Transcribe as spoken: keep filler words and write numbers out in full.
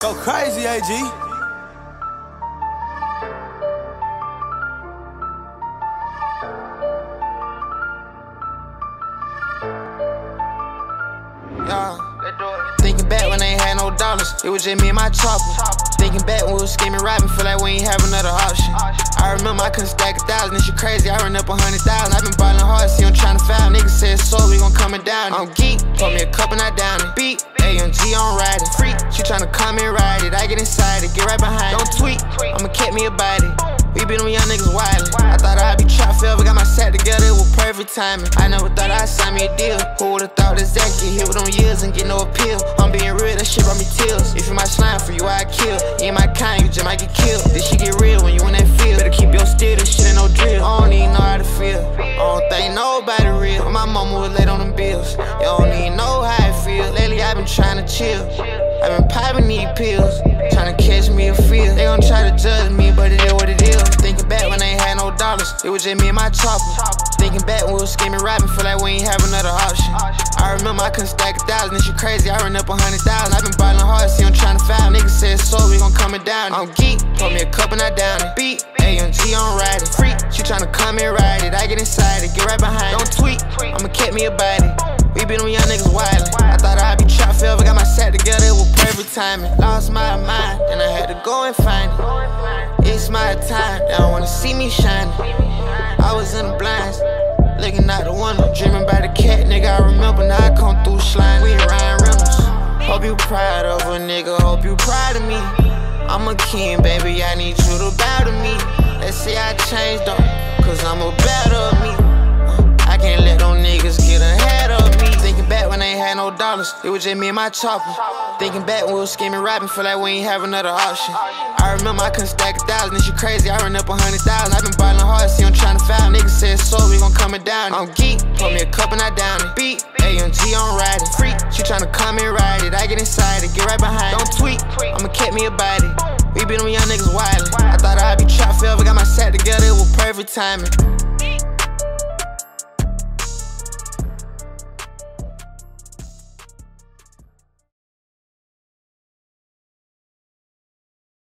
Go crazy, A G. Yeah. Thinking back when I ain't had no dollars, it was just me and my chopper. Thinking back when we was scheming rapping, feel like we ain't have another option. I remember I couldn't stack a thousand, this shit crazy, I ran up a hundred thousand. I been ballin' hard, see I'm tryna foul. Niggas said so, we gon' come and down. I'm geek, told me a cup and I down it. Beat, A M G on riding. Freak, she tryna come and ride it. I get inside it, get right behind it. Don't tweet, I'ma catch me a body. We been them young niggas wildin'. I thought I'd be trapped forever, got my set together, it was perfect timing. I never thought I'd sign me a deal. Who would've thought this that get hit with them years and get no appeal? I'm being real, that shit brought me tears. If you my slime for you, I kill. You ain't my kind, you just might get killed. This shit get real when you in that field. Better keep your still, this shit ain't no drill. I don't even know how to feel. I don't think nobody real. My mama was late on them bills. You don't even know how I feel. Lately I been trying to chill. I been popping these pills, trying to catch me a feel. They gon' try to judge me, but it is what it is. Thinking back when I ain't had no dollars, it was just me and my chopper. Thinking back when we was scheming rapping, feel like we ain't have another option. I remember I couldn't stack a thousand, this shit crazy, I ran up a hundred thousand. I been ballin' hard, see I'm tryna foul. Niggas said so, we gon' come and down. I'm geek, told me a cup and I down it. Beat, A M G on riding. Freak, she tryna come and ride it. I get inside it, get right behind it. Don't tweet, I'ma catch me a body. We been them young niggas wildin'. I thought I'd be trapped forever, got my set together, it was perfect timing. Lost my mind, then I had to go and find it. It's my time, they don't wanna see me shining. I was in the blinds, looking out the window, dreaming about a cat, nigga, I remember, now I come through slime. We Ryan Reynolds. Hope you proud of a nigga, hope you proud of me. I'm a king, baby, I need you to bow to me. Let's say I changed up, cause I'm a better me. I can't let them niggas get ahead of me. Thinking back when I ain't had no dollars, it was just me and my chopper. Thinking back when we was scheming rapping, feel like we ain't have another option. I remember I couldn't stack a thousand, this shit crazy, I ran up a hundred thousand. I been ballin' hard, see I'm tryna foul. Niggas said so, we gon' come and down. I'm geek, told me a cup and I down it. Beat, A M G on riding. Freak, she tryna come and ride it. I get inside it, get right behind it. Don't tweet, I'ma catch me a body. We been them young niggas wildin'. I thought I'd be trapped forever, got my set together, it was perfect timing.